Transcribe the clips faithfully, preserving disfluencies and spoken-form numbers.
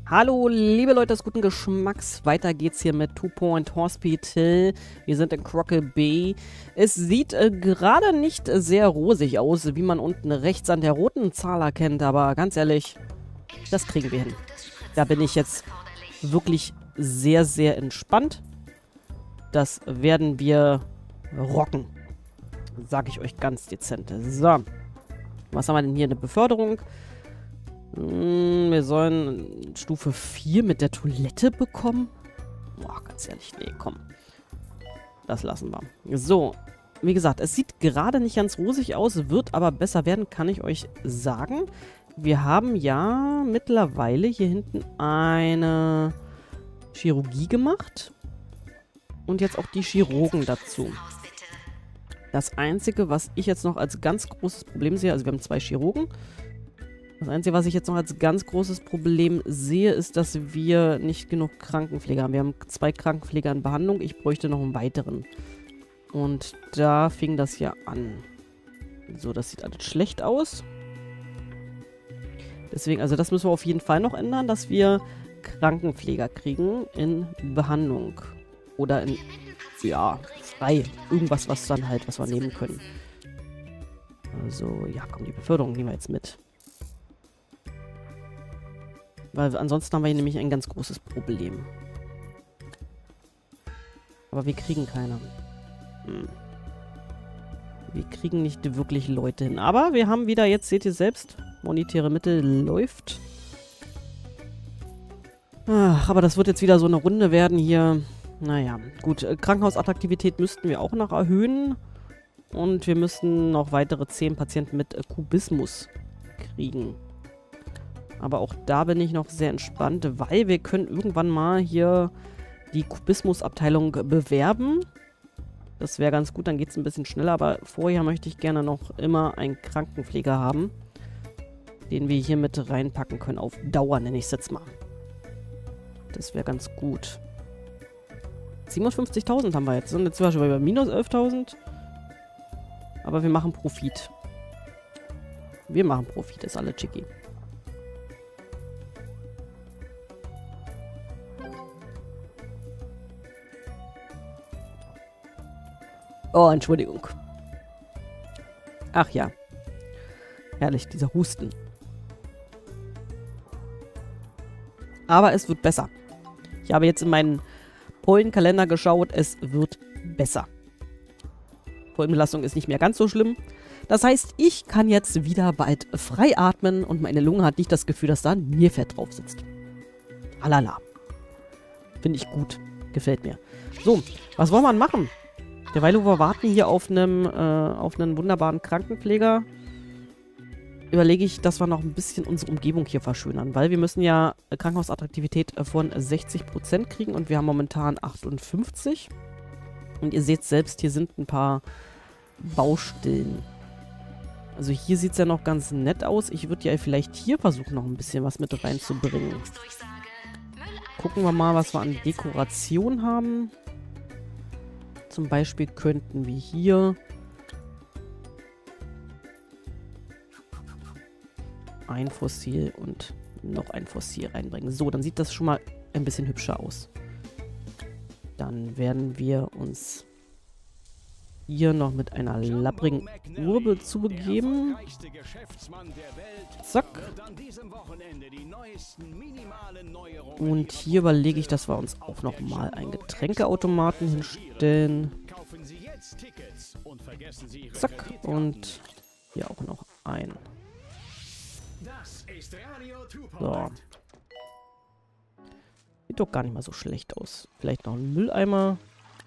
Hallo, liebe Leute des guten Geschmacks. Weiter geht's hier mit Two Point Hospital. Wir sind in Crockle Bay. Es sieht äh, gerade nicht sehr rosig aus, wie man unten rechts an der roten Zahl erkennt. Aber ganz ehrlich, das kriegen wir hin. Da bin ich jetzt wirklich sehr, sehr entspannt. Das werden wir rocken. Sag ich euch ganz dezent. So. Was haben wir denn hier? Eine Beförderung. Wir sollen Stufe vier mit der Toilette bekommen. Boah, ganz ehrlich, nee, komm. Das lassen wir. So, wie gesagt, es sieht gerade nicht ganz rosig aus, wird aber besser werden, kann ich euch sagen. Wir haben ja mittlerweile hier hinten eine Chirurgie gemacht. Und jetzt auch die Chirurgen dazu. Das Einzige, was ich jetzt noch als ganz großes Problem sehe, also wir haben zwei Chirurgen. Das Einzige, was ich jetzt noch als ganz großes Problem sehe, ist, dass wir nicht genug Krankenpfleger haben. Wir haben zwei Krankenpfleger in Behandlung. Ich bräuchte noch einen weiteren. Und da fing das ja an. So, das sieht alles schlecht aus. Deswegen, also das müssen wir auf jeden Fall noch ändern, dass wir Krankenpfleger kriegen in Behandlung. Oder in, ja, frei. Irgendwas, was dann halt, was wir nehmen können. Also, ja, komm, die Beförderung nehmen wir jetzt mit. Weil ansonsten haben wir hier nämlich ein ganz großes Problem. Aber wir kriegen keine. Hm. Wir kriegen nicht wirklich Leute hin. Aber wir haben wieder, jetzt seht ihr selbst, monetäre Mittel läuft. Ach, aber das wird jetzt wieder so eine Runde werden hier. Naja, gut. Krankenhausattraktivität müssten wir auch noch erhöhen. Und wir müssten noch weitere zehn Patienten mit Kubismus kriegen. Aber auch da bin ich noch sehr entspannt, weil wir können irgendwann mal hier die Kubismus-Abteilung bewerben. Das wäre ganz gut, dann geht es ein bisschen schneller. Aber vorher möchte ich gerne noch immer einen Krankenpfleger haben, den wir hier mit reinpacken können. Auf Dauer nenne ich es jetzt mal. Das wäre ganz gut. siebenundfünfzigtausend haben wir jetzt. Und jetzt sind wir schon bei minus elftausend. Aber wir machen Profit. Wir machen Profit, ist alle chicky. Oh, Entschuldigung. Ach ja. Herrlich, dieser Husten. Aber es wird besser. Ich habe jetzt in meinen Pollenkalender geschaut. Es wird besser. Pollenbelastung ist nicht mehr ganz so schlimm. Das heißt, ich kann jetzt wieder bald frei atmen und meine Lunge hat nicht das Gefühl, dass da ein Nierfett drauf sitzt. Alala. Finde ich gut. Gefällt mir. So, was wollen wir machen? Derweil wir warten hier auf einem äh, auf einen wunderbaren Krankenpfleger, überlege ich, dass wir noch ein bisschen unsere Umgebung hier verschönern, weil wir müssen ja Krankenhausattraktivität von sechzig Prozent kriegen und wir haben momentan achtundfünfzig. Und ihr seht selbst, hier sind ein paar Baustellen. Also hier sieht es ja noch ganz nett aus. Ich würde ja vielleicht hier versuchen, noch ein bisschen was mit reinzubringen. Gucken wir mal, was wir an Dekoration haben. Zum Beispiel könnten wir hier ein Fossil und noch ein Fossil reinbringen. So, dann sieht das schon mal ein bisschen hübscher aus. Dann werden wir uns hier noch mit einer lapprigen Urbe zubegeben. Zack. Und hier überlege ich, dass wir uns auch noch mal einen Getränkeautomaten hinstellen. Zack. Und hier auch noch ein. So. Sieht doch gar nicht mal so schlecht aus. Vielleicht noch ein Mülleimer.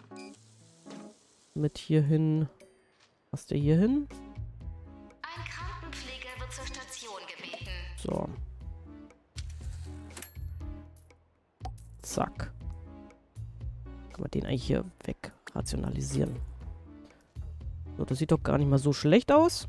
Mit hier hin. Passt der hier hin? Ein Krankenpfleger wird zur Station gebeten. So. Zack. Kann man den eigentlich hier weg rationalisieren. So, das sieht doch gar nicht mal so schlecht aus.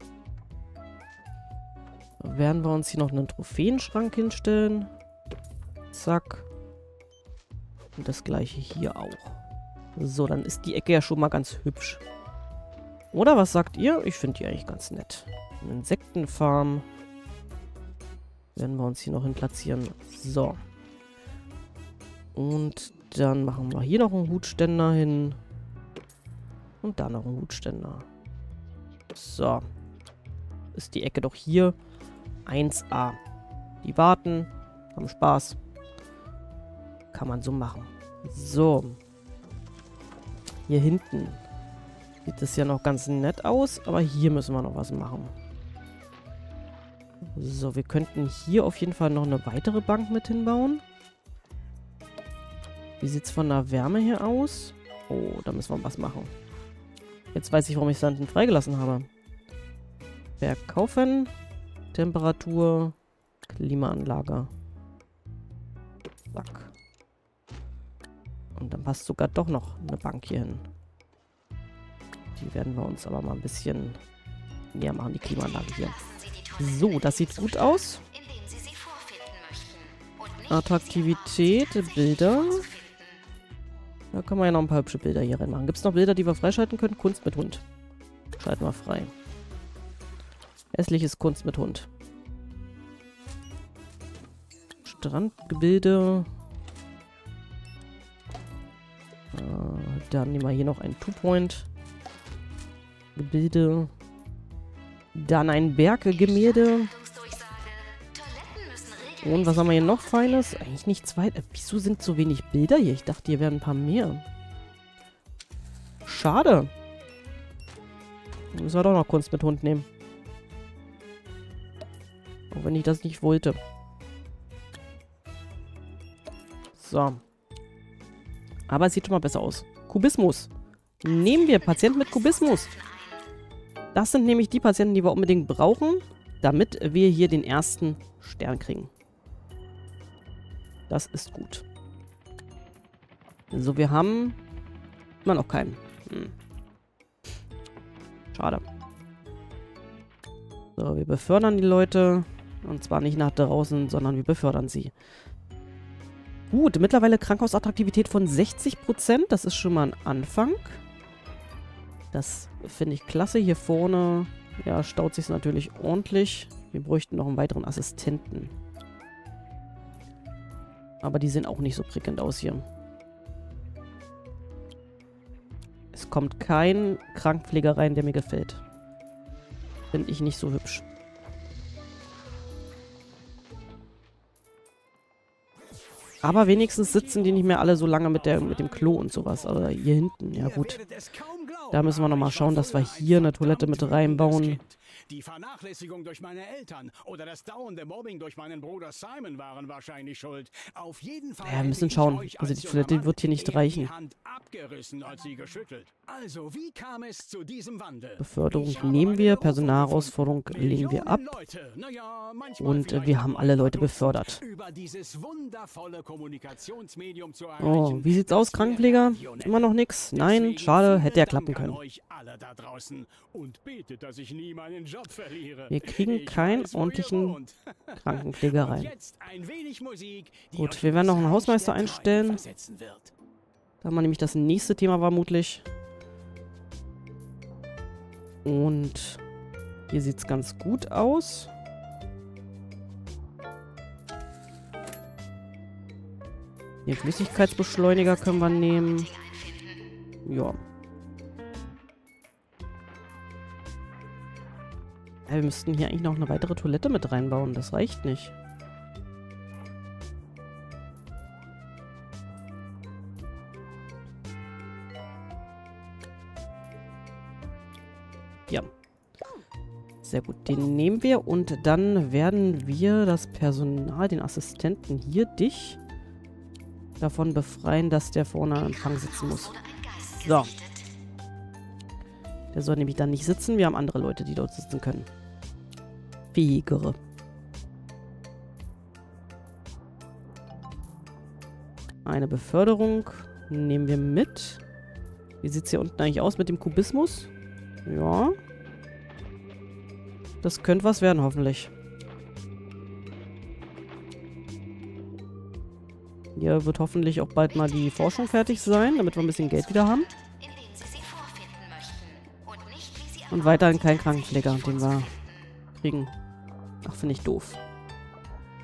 Da werden wir uns hier noch einen Trophäenschrank hinstellen. Zack. Und das gleiche hier auch. So, dann ist die Ecke ja schon mal ganz hübsch. Oder was sagt ihr? Ich finde die eigentlich ganz nett. Eine Insektenfarm. Werden wir uns hier noch hin platzieren. So. Und dann machen wir hier noch einen Hutständer hin. Und da noch einen Hutständer. So. Ist die Ecke doch hier. eins a. Die warten. Haben Spaß. Kann man so machen. So. Hier hinten sieht es ja noch ganz nett aus. Aber hier müssen wir noch was machen. So, wir könnten hier auf jeden Fall noch eine weitere Bank mit hinbauen. Wie sieht es von der Wärme her aus? Oh, da müssen wir was machen. Jetzt weiß ich, warum ich es da hinten freigelassen habe. Verkaufen. Temperatur. Klimaanlage. Zack. Und dann passt sogar doch noch eine Bank hier hin. Die werden wir uns aber mal ein bisschen näher machen, die Klimaanlage hier. So, das sieht gut aus. Attraktivität, Bilder. Da können wir ja noch ein paar hübsche Bilder hier reinmachen. Gibt es noch Bilder, die wir freischalten können? Kunst mit Hund. Schalten wir frei. Hässliches Kunst mit Hund. Strandgebilde. Äh, dann nehmen wir hier noch ein Two-Point. Gebilde. Dann ein Berggemälde. Und was haben wir hier noch Feines? Eigentlich nichts weiter. Wieso sind so wenig Bilder hier? Ich dachte, hier wären ein paar mehr. Schade. Müssen wir doch noch Kunst mit Hund nehmen. Auch wenn ich das nicht wollte. So. Aber es sieht schon mal besser aus. Kubismus. Nehmen wir Patienten mit Kubismus. Das sind nämlich die Patienten, die wir unbedingt brauchen, damit wir hier den ersten Stern kriegen. Das ist gut. So, wir haben immer noch keinen. Hm. Schade. So, wir befördern die Leute. Und zwar nicht nach draußen, sondern wir befördern sie. Gut, mittlerweile Krankenhausattraktivität von sechzig Prozent. Das ist schon mal ein Anfang. Das finde ich klasse. Hier vorne, ja, staut sich natürlich ordentlich. Wir bräuchten noch einen weiteren Assistenten. Aber die sehen auch nicht so prickelnd aus hier. Es kommt kein Krankenpfleger rein, der mir gefällt. Finde ich nicht so hübsch. Aber wenigstens sitzen die nicht mehr alle so lange mit, der, mit dem Klo und sowas. Aber hier hinten, ja gut. Da müssen wir nochmal schauen, dass wir hier eine Toilette mit reinbauen. Die Vernachlässigung durch meine Eltern oder das dauernde Mobbing durch meinen Bruder Simon waren wahrscheinlich schuld. Auf jeden Fall. Ja, wir müssen schauen. Also die Toilette wird hier nicht reichen. Hand abgerissen, als sie geschüttelt. Also, wie kam es zu diesem Wandel? Beförderung nehmen wir, Personalherausforderung legen wir ab. Und äh, wir haben alle Leute befördert. Oh, wie sieht's aus, Krankenpfleger? Immer noch nix? Nein, schade, hätte ja klappen können. Wir kriegen keinen ordentlichen Krankenpfleger rein. Gut, wir werden noch einen Hausmeister einstellen. Da haben wir nämlich das nächste Thema vermutlich. Und hier sieht es ganz gut aus. Den Flüssigkeitsbeschleuniger können wir nehmen. Ja. Ja, wir müssten hier eigentlich noch eine weitere Toilette mit reinbauen. Das reicht nicht. Ja. Sehr gut. Den nehmen wir und dann werden wir das Personal, den Assistenten hier, dich, davon befreien, dass der vorne am Empfang sitzen muss. So. Der soll nämlich dann nicht sitzen. Wir haben andere Leute, die dort sitzen können. Fähigere. Eine Beförderung nehmen wir mit. Wie sieht es hier unten eigentlich aus mit dem Kubismus? Ja. Das könnte was werden, hoffentlich. Hier wird hoffentlich auch bald mal die Forschung fertig sein, damit wir ein bisschen Geld wieder haben. Und weiterhin kein Krankenpfleger, den wir kriegen. Ach, finde ich doof.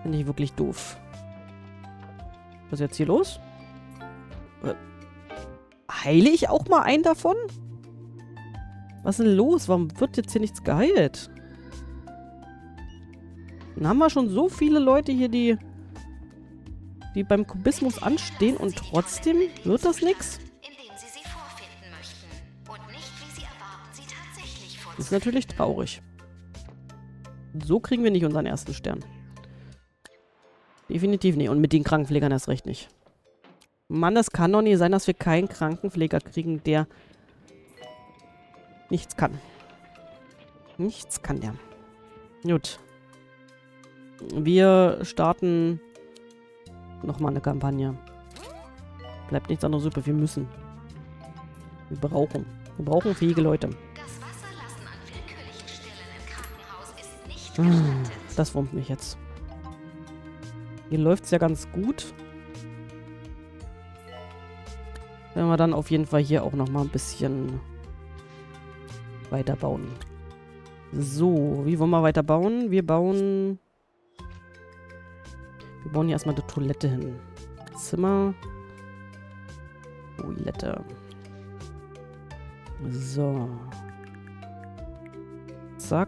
Finde ich wirklich doof. Was ist jetzt hier los? Äh, heile ich auch mal einen davon? Was ist denn los? Warum wird jetzt hier nichts geheilt? Dann haben wir schon so viele Leute hier, die, die beim Kubismus anstehen und trotzdem wird das nichts? Indem Sie sie vorfinden möchten und nicht, wie Sie erwarten, sie tatsächlich Das ist vorzufinden. natürlich traurig. So kriegen wir nicht unseren ersten Stern. Definitiv nicht. Und mit den Krankenpflegern erst recht nicht. Mann, das kann doch nicht sein, dass wir keinen Krankenpfleger kriegen, der nichts kann. Nichts kann der. Gut. Wir starten nochmal eine Kampagne. Bleibt nichts anderes übrig. Wir müssen. Wir brauchen. Wir brauchen fähige Leute. Das Wasserlassen an willkürlichen Stellen im Krankenhaus ist nicht Ah, gestattet. das wurmt mich jetzt. Hier läuft es ja ganz gut. Wenn wir dann auf jeden Fall hier auch nochmal ein bisschen weiterbauen. So, wie wollen wir weiterbauen? Wir bauen... Wir bauen hier erstmal die Toilette hin. Zimmer. Toilette. So. Zack.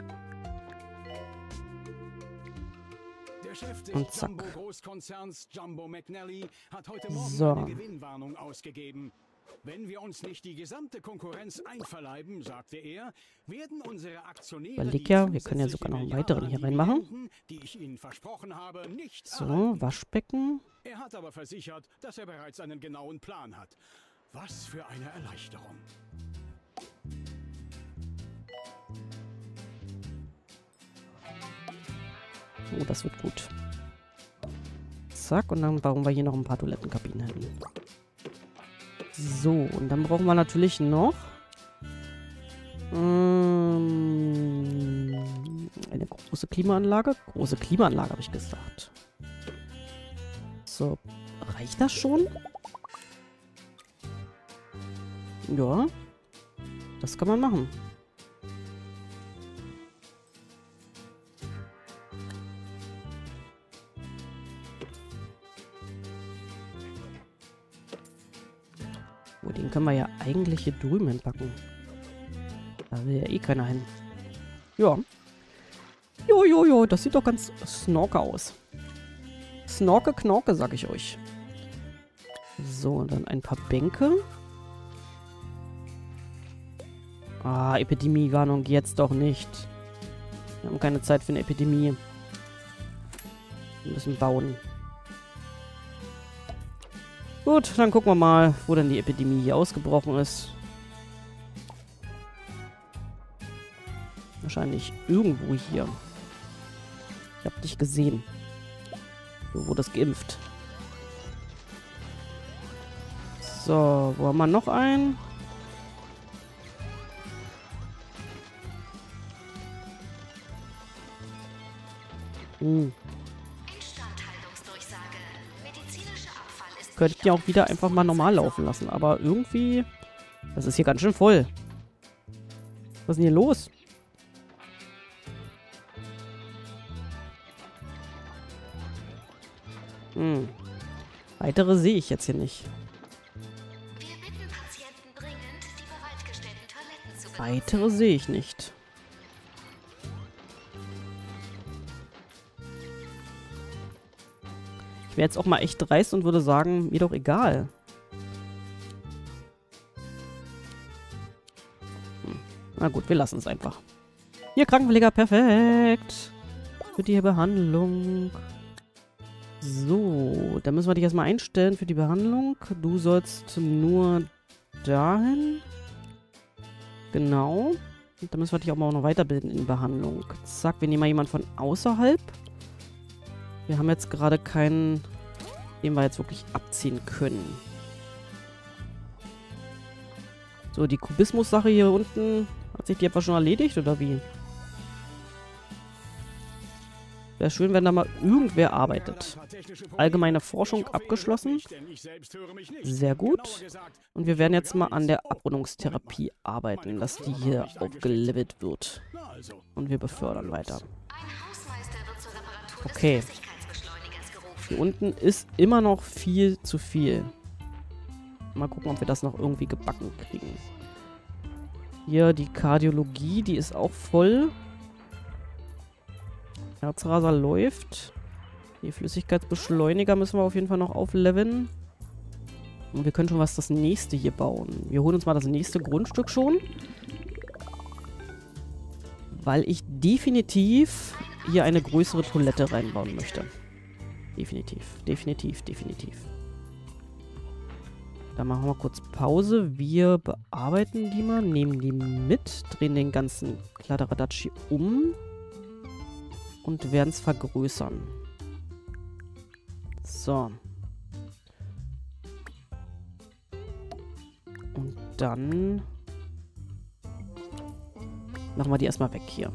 Der Chef des Und zack. Jumbo-Großkonzerns Jumbo McNally hat heute Morgen So. eine Gewinnwarnung ausgegeben. Wenn wir uns nicht die gesamte Konkurrenz einverleiben, sagte er, werden unsere Aktionäre Überleg die ja, wir können ja sogar zusätzliche noch einen Milliarde weiteren an hier reinmachen. Dividenden, die ich Ihnen versprochen habe, nicht So, erhalten. Waschbecken. Er hat aber versichert, dass er bereits einen genauen Plan hat. Was für eine Erleichterung. Oh, das wird gut. Zack, und dann bauen wir hier noch ein paar Toilettenkabinen hin. So, und dann brauchen wir natürlich noch ähm, eine große Klimaanlage. Große Klimaanlage, habe ich gesagt. So, reicht das schon? Ja, das kann man machen. Oh, den können wir ja eigentlich hier drüben hinpacken. Da will ja eh keiner hin. Ja. Jo, jo, jo, das sieht doch ganz snorke aus. Snorke, Knorke, sag ich euch. So, und dann ein paar Bänke. Ah, Epidemiewarnung, jetzt doch nicht. Wir haben keine Zeit für eine Epidemie. Wir müssen bauen. Gut, dann gucken wir mal, wo denn die Epidemie hier ausgebrochen ist. Wahrscheinlich irgendwo hier. Ich hab dich gesehen. Du wurdest geimpft. So, wo haben wir noch einen? Hm. Instandhaltungsdurchsage. Medizinischer Abfall ist Könnten ja auch wieder einfach mal normal laufen lassen. Aber irgendwie... Das ist hier ganz schön voll. Was ist denn hier los? Hm. Weitere sehe ich jetzt hier nicht. Wir bitten Patienten dringend, die bereitgestellten Toiletten zu benutzen. Weitere sehe ich nicht. Ich wäre jetzt auch mal echt dreist und würde sagen, mir doch egal. Hm. Na gut, wir lassen es einfach. Hier, Krankenpfleger, perfekt. Für die Behandlung. So, dann müssen wir dich erstmal einstellen für die Behandlung. Du sollst nur dahin. Genau. Und dann müssen wir dich auch mal noch weiterbilden in Behandlung. Zack, wir nehmen mal jemanden von außerhalb. Wir haben jetzt gerade keinen, den wir jetzt wirklich abziehen können. So, die Kubismus-Sache hier unten, hat sich die etwa schon erledigt, oder wie? Wäre schön, wenn da mal irgendwer arbeitet. Allgemeine Forschung abgeschlossen. Sehr gut. Und wir werden jetzt mal an der Abrundungstherapie arbeiten, dass die hier aufgelevelt wird. Und wir befördern weiter. Ein Hausmeister wird zur Reparatur des Okay. Flüssigkeitsverteilers Hier unten ist immer noch viel zu viel. Mal gucken, ob wir das noch irgendwie gebacken kriegen. Hier die Kardiologie, die ist auch voll. Herzraser läuft. Die Flüssigkeitsbeschleuniger müssen wir auf jeden Fall noch aufleveln. Und wir können schon was das nächste hier bauen. Wir holen uns mal das nächste Grundstück schon. Weil ich definitiv hier eine größere Toilette reinbauen möchte. Definitiv, definitiv, definitiv. Dann machen wir kurz Pause. Wir bearbeiten die mal, nehmen die mit, drehen den ganzen Kladderadatsch hier um und werden es vergrößern. So. Und dann machen wir die erstmal weg hier.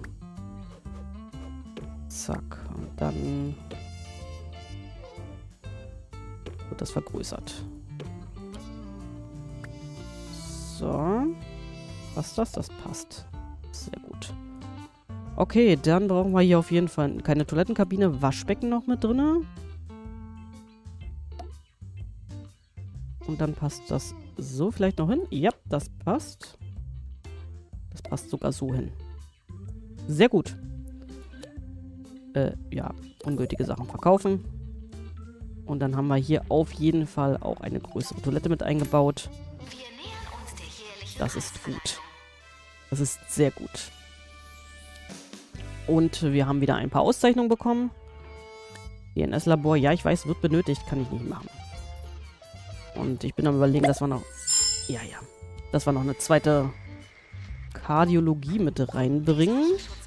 Zack. Und dann wird das vergrößert. So. Passt das? Das passt. Sehr gut. Okay, dann brauchen wir hier auf jeden Fall keine Toilettenkabine. Waschbecken noch mit drin. Und dann passt das so vielleicht noch hin. Ja, das passt. Das passt sogar so hin. Sehr gut. Äh, ja, ungültige Sachen verkaufen. Und dann haben wir hier auf jeden Fall auch eine größere Toilette mit eingebaut. Das ist gut. Das ist sehr gut. Und wir haben wieder ein paar Auszeichnungen bekommen. D N S-Labor, ja, ich weiß, wird benötigt, kann ich nicht machen. Und ich bin am Überlegen, dass wir noch... Ja, ja. Dass wir noch eine zweite Kardiologie mit reinbringen.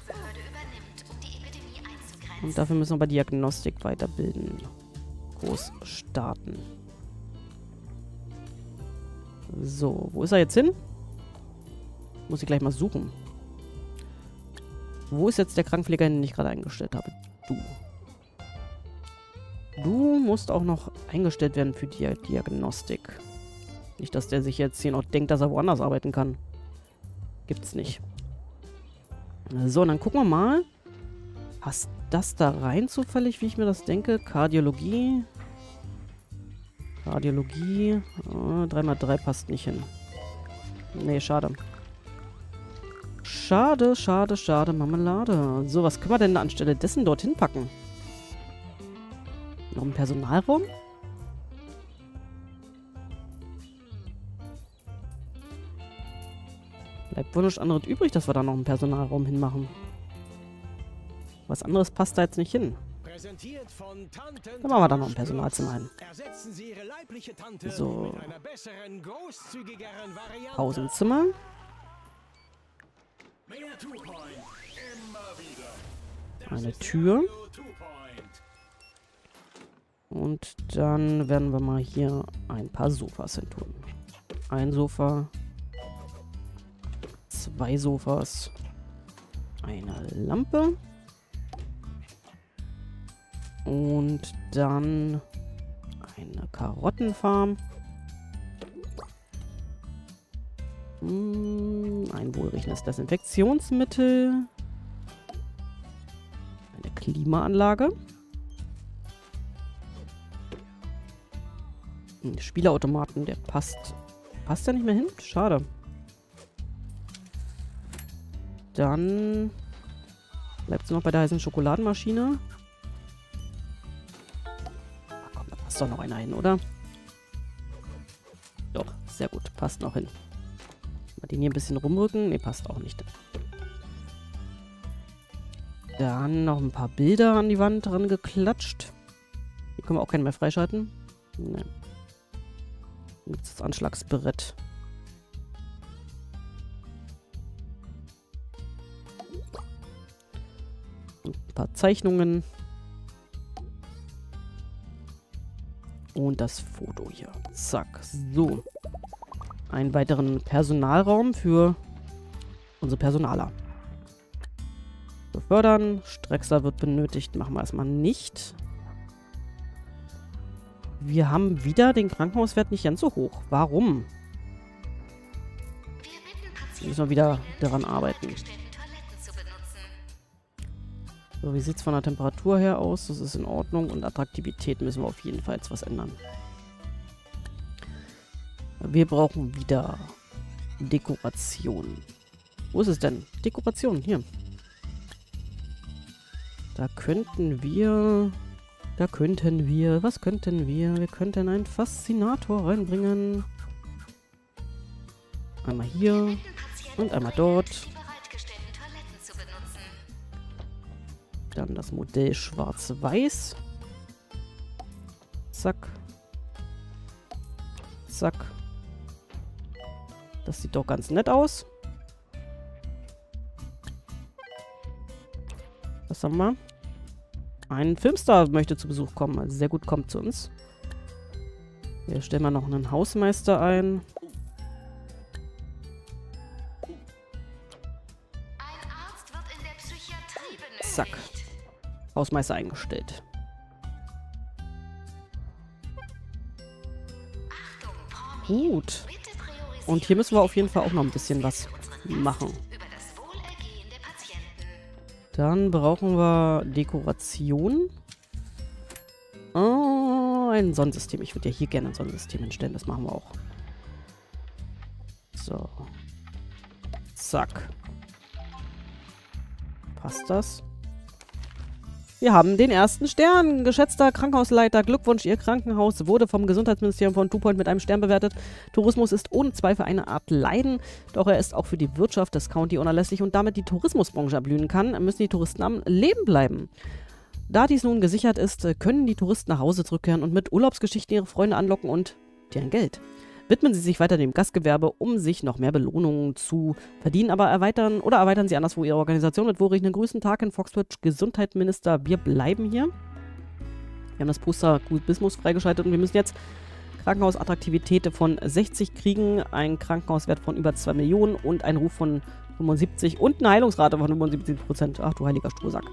Und dafür müssen wir bei Diagnostik weiterbilden. Groß starten. So, wo ist er jetzt hin? Muss ich gleich mal suchen. Wo ist jetzt der Krankenpfleger, den ich gerade eingestellt habe? Du. Du musst auch noch eingestellt werden für die Diagnostik. Nicht, dass der sich jetzt hier noch denkt, dass er woanders arbeiten kann. Gibt's nicht. So, und dann gucken wir mal. Passt das da rein zufällig, wie ich mir das denke? Kardiologie. Kardiologie. Oh, drei mal drei passt nicht hin. Nee, schade. Schade, schade, schade, Marmelade. So, was können wir denn anstelle dessen dorthin packen? Noch ein Personalraum? Bleibt wohl nichts anderes übrig, dass wir da noch einen Personalraum hinmachen. Was anderes passt da jetzt nicht hin. Dann machen wir da noch ein Personalzimmer hin. So. Pausenzimmer. Eine Tür. Und dann werden wir mal hier ein paar Sofas hin tun. Ein Sofa. Zwei Sofas. Eine Lampe. Und dann eine Karottenfarm. Hm, ein wohlriechendes Desinfektionsmittel. Eine Klimaanlage. Ein Spielautomaten, der passt. Passt der nicht mehr hin? Schade. Dann bleibt es noch bei der heißen Schokoladenmaschine. Ach komm, da passt doch noch einer hin, oder? Doch, sehr gut. Passt noch hin. Mal den hier ein bisschen rumrücken. Ne, passt auch nicht. Dann noch ein paar Bilder an die Wand dran geklatscht. Hier können wir auch keinen mehr freischalten. Ne. Jetzt das Anschlagsbrett. Und ein paar Zeichnungen. Und das Foto hier. Zack. So. Einen weiteren Personalraum für unsere Personaler. Befördern. Streckser wird benötigt. Machen wir erstmal nicht. Wir haben wieder den Krankenhauswert nicht ganz so hoch. Warum? Wir müssen wir wieder daran arbeiten. So, wie sieht es von der Temperatur her aus? Das ist in Ordnung. Und Attraktivität müssen wir auf jeden Fall jetzt was ändern. Wir brauchen wieder Dekoration. Wo ist es denn? Dekoration, hier. Da könnten wir... Da könnten wir... Was könnten wir? Wir könnten einen Faszinator reinbringen. Einmal hier. Und einmal dort. Dann das Modell schwarz-weiß. Zack. Zack. Das sieht doch ganz nett aus. Was haben wir? Ein Filmstar möchte zu Besuch kommen. Also sehr gut, kommt zu uns. Hier stellen wir noch einen Hausmeister ein. Ein Arzt wird in der Psychiatrie benötigt. Zack. Hausmeister eingestellt. Achtung, Promi. Gut. Bitte priorisieren Und hier müssen wir auf jeden Fall auch noch ein bisschen was machen. über das Wohlergehen der Patienten. Dann brauchen wir Dekoration. Oh, ein Sonnensystem. Ich würde ja hier gerne ein Sonnensystem hinstellen. Das machen wir auch. So. Zack. Passt das? Wir haben den ersten Stern. Geschätzter Krankenhausleiter, Glückwunsch, Ihr Krankenhaus wurde vom Gesundheitsministerium von Two Point mit einem Stern bewertet. Tourismus ist ohne Zweifel eine Art Leiden, doch er ist auch für die Wirtschaft des County unerlässlich und damit die Tourismusbranche erblühen kann, müssen die Touristen am Leben bleiben. Da dies nun gesichert ist, können die Touristen nach Hause zurückkehren und mit Urlaubsgeschichten ihre Freunde anlocken und deren Geld. Widmen Sie sich weiter dem Gastgewerbe, um sich noch mehr Belohnungen zu verdienen, aber erweitern oder erweitern Sie anderswo Ihre Organisation mit wohlriechenden Grüßen. Tag in Foxbridge, Gesundheitsminister, wir bleiben hier. Wir haben das Poster Kubismus freigeschaltet und wir müssen jetzt Krankenhausattraktivität von sechzig kriegen, einen Krankenhauswert von über zwei Millionen und einen Ruf von fünfundsiebzig und eine Heilungsrate von fünfundsiebzig Prozent. Ach du heiliger Strohsack.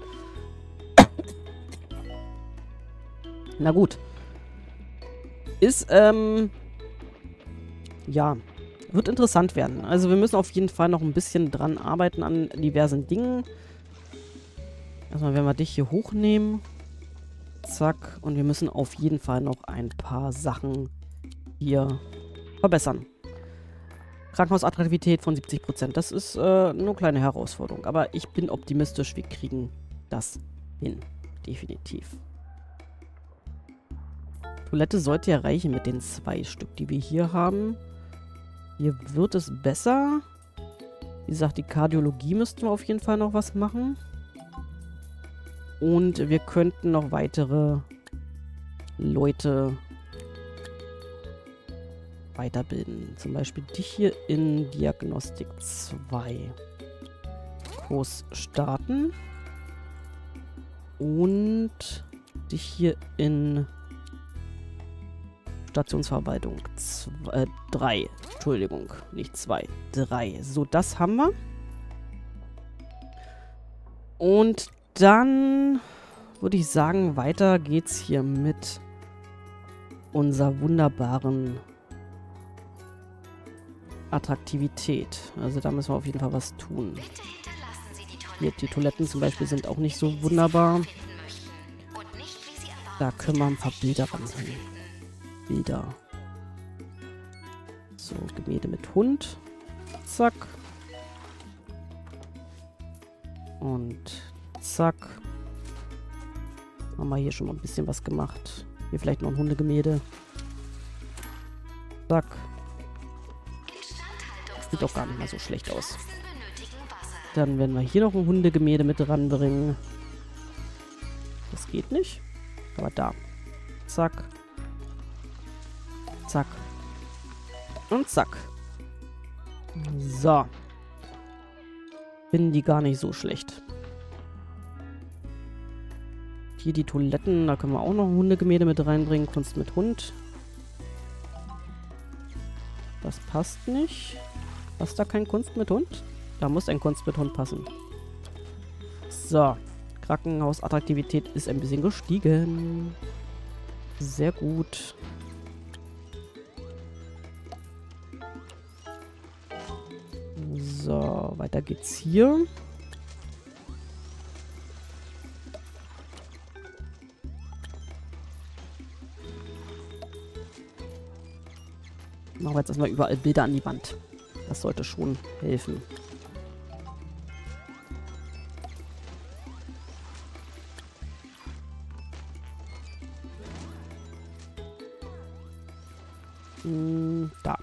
Na gut. Ist, ähm... ja, wird interessant werden. Also wir müssen auf jeden Fall noch ein bisschen dran arbeiten an diversen Dingen. Erstmal werden wir dich hier hochnehmen. Zack. Und wir müssen auf jeden Fall noch ein paar Sachen hier verbessern. Krankenhausattraktivität von siebzig Prozent. Das ist äh, eine kleine Herausforderung. Aber ich bin optimistisch, wir kriegen das hin. Definitiv. Toilette sollte ja reichen mit den zwei Stück, die wir hier haben. Hier wird es besser. Wie gesagt, die Kardiologie müssten wir auf jeden Fall noch was machen. Und wir könnten noch weitere Leute weiterbilden. Zum Beispiel dich hier in Diagnostik zwei. Kurs starten. Und dich hier in Stationsverwaltung drei. Entschuldigung, nicht zwei. drei. So, das haben wir. Und dann würde ich sagen, weiter geht's hier mit unserer wunderbaren Attraktivität. Also da müssen wir auf jeden Fall was tun. Hier, die Toiletten zum Beispiel sind auch nicht so wunderbar. Da können wir ein paar Bilder ranhängen. Bilder. So, Gemälde mit Hund. Zack. Und zack. Haben wir hier schon mal ein bisschen was gemacht. Hier vielleicht noch ein Hundegemälde. Zack. Sieht doch gar nicht mal so schlecht aus. Dann werden wir hier noch ein Hundegemälde mit ranbringen. Das geht nicht. Aber da. Zack. Zack. Und zack. So. Finden die gar nicht so schlecht. Hier die Toiletten, da können wir auch noch Hundegemälde mit reinbringen. Kunst mit Hund. Das passt nicht. Passt da kein Kunst mit Hund? Da muss ein Kunst mit Hund passen. So. Krankenhausattraktivität ist ein bisschen gestiegen. Sehr gut. So, weiter geht's hier. Machen wir jetzt erstmal überall Bilder an die Wand. Das sollte schon helfen. Hm, da.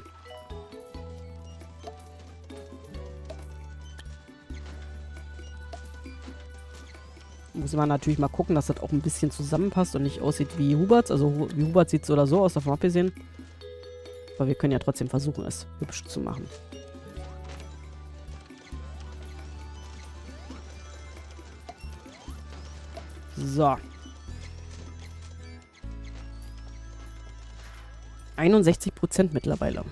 Muss man natürlich mal gucken, dass das auch ein bisschen zusammenpasst und nicht aussieht wie Huberts. Also wie Hubert sieht es so oder so aus, davon abgesehen. Aber wir können ja trotzdem versuchen, es hübsch zu machen. So. einundsechzig Prozent mittlerweile.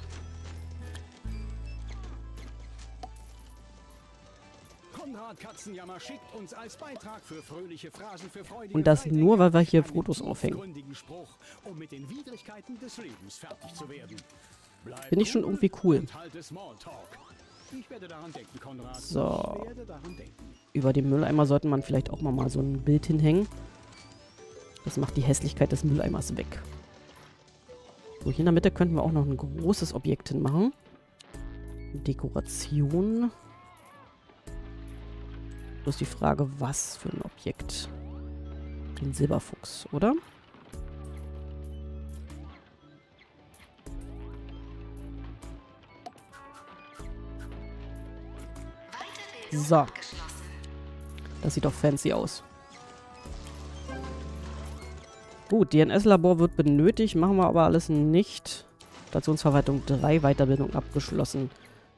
Katzenjammer schickt uns als Beitrag für fröhliche Phrasen für freudige Und das Freitänker nur, weil wir hier einen Fotos aufhängen. tiefgründigen Spruch, um mit den Widrigkeiten des Lebens fertig zu werden. Bleib Finde ich schon cool irgendwie cool. und halte Smalltalk. Ich werde daran denken, Konrad. So. Ich werde daran denken. Über dem Mülleimer sollte man vielleicht auch mal, mal so ein Bild hinhängen. Das macht die Hässlichkeit des Mülleimers weg. So, hier in der Mitte könnten wir auch noch ein großes Objekt hinmachen. Dekoration. Bloß die Frage, was für ein Objekt? Den Silberfuchs, oder? So. Das sieht doch fancy aus. Gut, D N S-Labor wird benötigt, machen wir aber alles nicht. Stationsverwaltung drei, Weiterbildung abgeschlossen.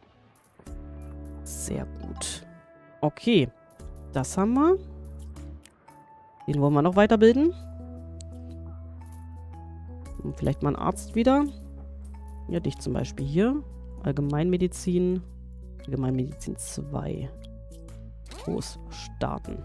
Sehr gut. Okay, das haben wir. Den wollen wir noch weiterbilden. Und vielleicht mal einen Arzt wieder. Ja, dich zum Beispiel hier. Allgemeinmedizin. Allgemeinmedizin zwei. Groß starten.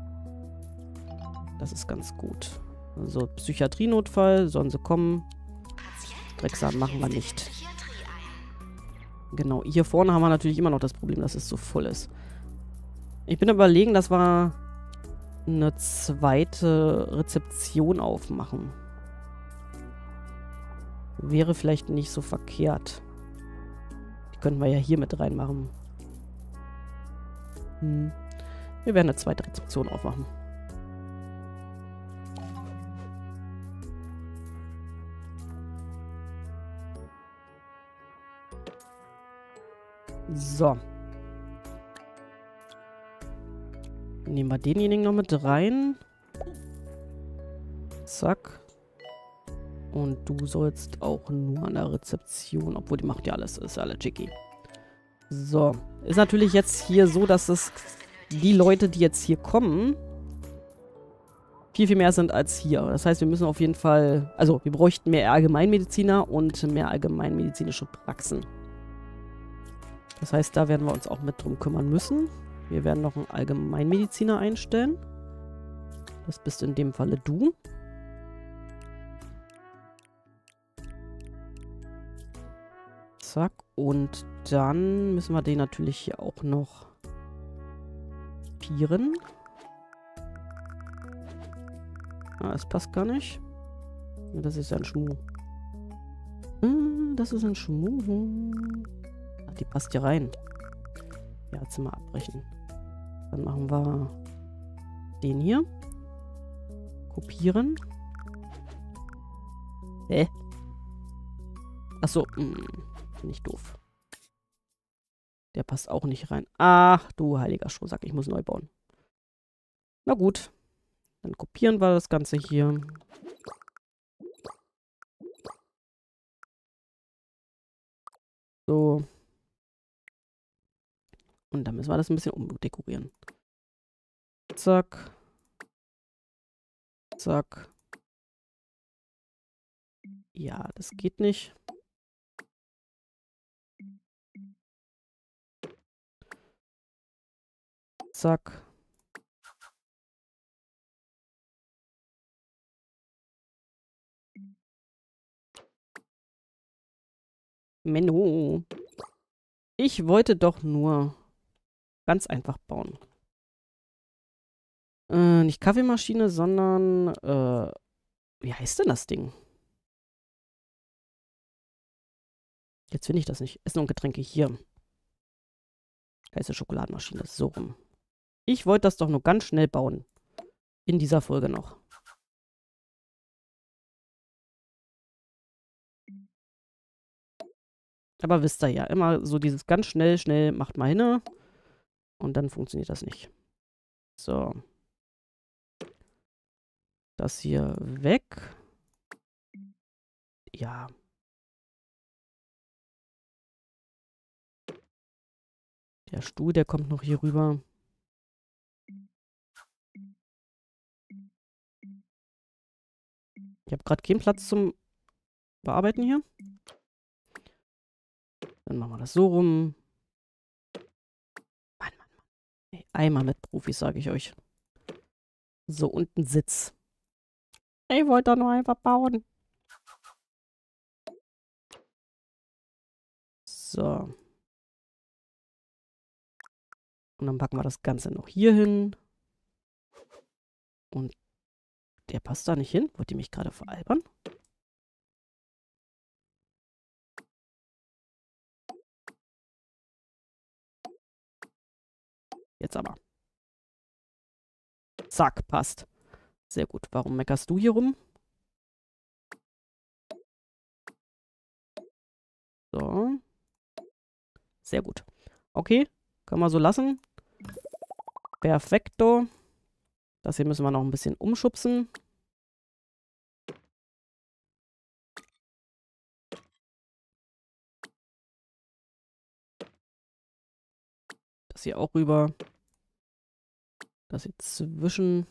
Das ist ganz gut. Also Psychiatrienotfall, sollen sie kommen. Drecksamen machen wir nicht. Genau, hier vorne haben wir natürlich immer noch das Problem, dass es so voll ist. Ich bin überlegen, dass wir eine zweite Rezeption aufmachen. Wäre vielleicht nicht so verkehrt. Die könnten wir ja hier mit reinmachen. Hm. Wir werden eine zweite Rezeption aufmachen. So. Nehmen wir denjenigen noch mit rein. Zack. Und du sollst auch nur an der Rezeption, obwohl die macht ja alles, ist alle chicky. So. Ist natürlich jetzt hier so, dass es die Leute, die jetzt hier kommen, viel, viel mehr sind als hier. Das heißt, wir müssen auf jeden Fall, also wir bräuchten mehr Allgemeinmediziner und mehr allgemeinmedizinische Praxen. Das heißt, da werden wir uns auch mit drum kümmern müssen. Wir werden noch einen Allgemeinmediziner einstellen. Das bist in dem Falle du. Zack. Und dann müssen wir den natürlich hier auch noch pieren. Ah, es passt gar nicht. Das ist ein Schmuh. Das ist ein Schmuh. Ach, die passt hier rein. Ja, jetzt mal abbrechen. Dann machen wir den hier. Kopieren. Hä? Achso, bin ich doof. Der passt auch nicht rein. Ach, du heiliger Strohsack, ich muss neu bauen. Na gut. Dann kopieren wir das Ganze hier. So. Und dann müssen wir das ein bisschen umdekorieren. Zack. Zack. Ja, das geht nicht. Zack. Menno. Ich wollte doch nur ganz einfach bauen. Äh, nicht Kaffeemaschine, sondern, äh, wie heißt denn das Ding? Jetzt finde ich das nicht. Essen und Getränke hier. Heiße Schokoladenmaschine. So rum. Ich wollte das doch nur ganz schnell bauen. In dieser Folge noch. Aber wisst ihr ja, immer so dieses ganz schnell, schnell macht mal hin. Und dann funktioniert das nicht. So. Das hier weg. Ja. Der Stuhl, der kommt noch hier rüber. Ich habe gerade keinen Platz zum Bearbeiten hier. Dann machen wir das so rum. Mann, Mann, Mann. Ey, einmal mit Profis, sage ich euch. So, und ein Sitz. Ich wollte doch nur einfach bauen. So. Und dann packen wir das Ganze noch hier hin. Und der passt da nicht hin. Wollt ihr mich gerade veralbern? Jetzt aber. Zack, passt. Sehr gut. Warum meckerst du hier rum? So. Sehr gut. Okay, können wir so lassen. Perfekto. Das hier müssen wir noch ein bisschen umschubsen. Das hier auch rüber. Das hier zwischen.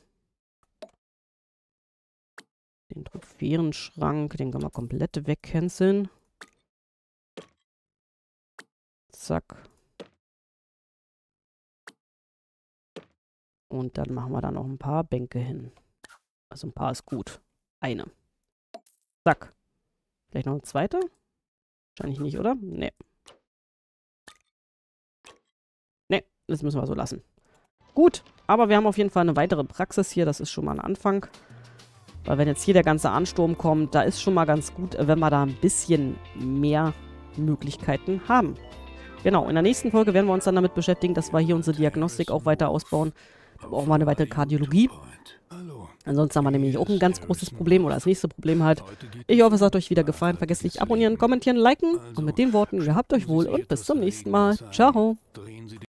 Den Trophäenschrank, den können wir komplett wegcanceln. Zack. Und dann machen wir da noch ein paar Bänke hin. Also ein paar ist gut. Eine. Zack. Vielleicht noch eine zweite? Wahrscheinlich nicht, oder? Nee. Nee, das müssen wir so lassen. Gut, aber wir haben auf jeden Fall eine weitere Praxis hier. Das ist schon mal ein Anfang. Weil wenn jetzt hier der ganze Ansturm kommt, da ist schon mal ganz gut, wenn wir da ein bisschen mehr Möglichkeiten haben. Genau, in der nächsten Folge werden wir uns dann damit beschäftigen, dass wir hier unsere Diagnostik auch weiter ausbauen. Da brauchen wir eine weitere Kardiologie. Ansonsten haben wir nämlich auch ein ganz großes Problem oder das nächste Problem halt. Ich hoffe, es hat euch wieder gefallen. Vergesst nicht abonnieren, kommentieren, liken. Und mit den Worten, ihr habt euch wohl und bis zum nächsten Mal. Ciao.